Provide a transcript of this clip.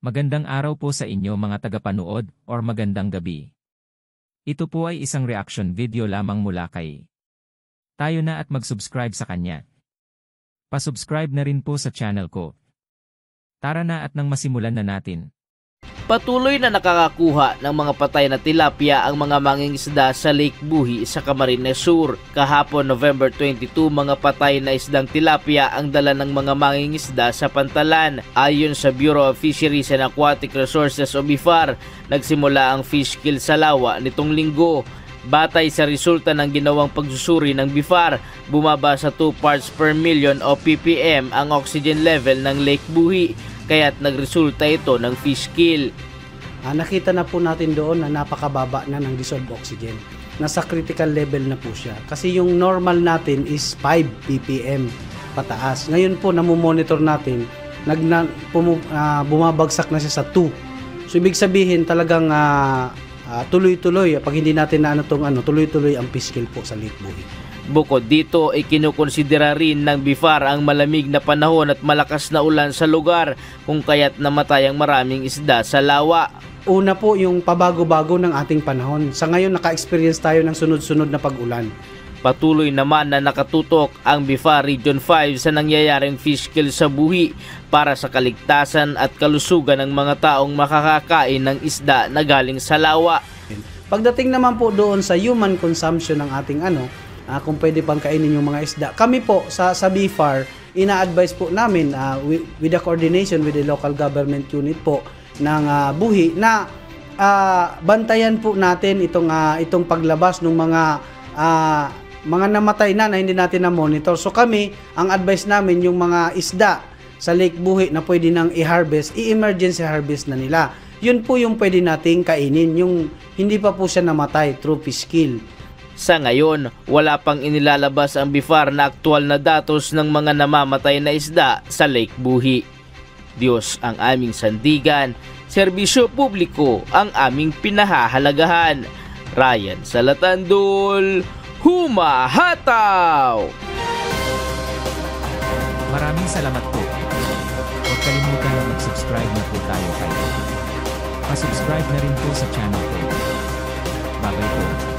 Magandang araw po sa inyo mga tagapanood or magandang gabi. Ito po ay isang reaction video lamang mula kay tayo na at mag-subscribe sa kanya. Pa-subscribe na rin po sa channel ko. Tara na at nang masimulan na natin. Patuloy na nakakakuha ng mga patay na tilapia ang mga mangingisda sa Lake Buhi sa Camarines Sur. Kahapon November 22, mga patay na isdang tilapia ang dala ng mga mangingisda sa Pantalan. Ayon sa Bureau of Fisheries and Aquatic Resources o BIFAR, nagsimula ang fish kill sa lawa nitong linggo. Batay sa resulta ng ginawang pagsusuri ng BIFAR, bumaba sa 2 parts per million o ppm ang oxygen level ng Lake Buhi, kaya't nagresulta ito ng fish kill. Nakita na po natin doon na napakababa na ng dissolved oxygen. Nasa critical level na po siya. Kasi yung normal natin is 5 ppm pataas. Ngayon po namomonitor natin, bumabagsak na siya sa 2. So ibig sabihin talagang tuloy-tuloy, pag hindi natin tuloy-tuloy ang fish kill po sa Lake Buhi. Bukod dito ay kinukonsidera rin ng BIFAR ang malamig na panahon at malakas na ulan sa lugar, kung kaya't namatay ang maraming isda sa lawa. Una po yung pabago-bago ng ating panahon. Sa ngayon naka-experience tayo ng sunod-sunod na pag-ulan. Patuloy naman na nakatutok ang BIFAR Region 5 sa nangyayaring fish kill sa Buhi para sa kaligtasan at kalusugan ng mga taong makakakain ng isda na galing sa lawa. Pagdating naman po doon sa human consumption ng ating kung pwede pang kainin yung mga isda, kami po sa BIFAR, ina-advise po namin with the coordination with the local government unit po ng Buhi na bantayan po natin itong paglabas ng mga namatay na hindi natin na-monitor. So kami, ang advice namin yung mga isda sa Lake Buhi na pwede nang i-harvest, i-emergency harvest na nila. Yun po yung pwede nating kainin, yung hindi pa po siya namatay through fish kill. Sa ngayon, wala pang inilalabas ang BIFAR na aktual na datos ng mga namamatay na isda sa Lake Buhi. Diyos ang aming sandigan, serbisyo publiko ang aming pinahahalagahan. Ryan Salatandol, humahataw! Maraming salamat po. Huwag kalimutan na mag-subscribe na po tayo kayo. Pa-subscribe na rin po sa channel ko. Bagay po.